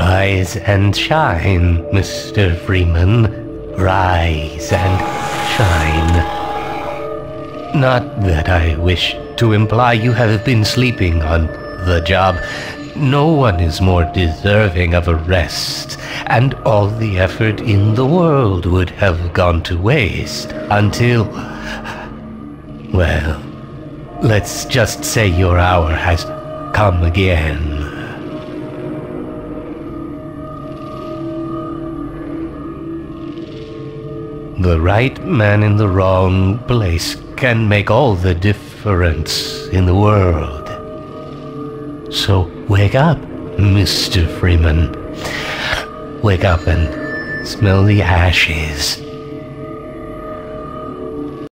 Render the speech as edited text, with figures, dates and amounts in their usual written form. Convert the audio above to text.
Rise and shine, Mr. Freeman. Rise and shine. Not that I wish to imply you have been sleeping on the job. No one is more deserving of a rest, and all the effort in the world would have gone to waste until... well, let's just say your hour has come again. The right man in the wrong place can make all the difference in the world. So wake up, Mr. Freeman. Wake up and smell the ashes.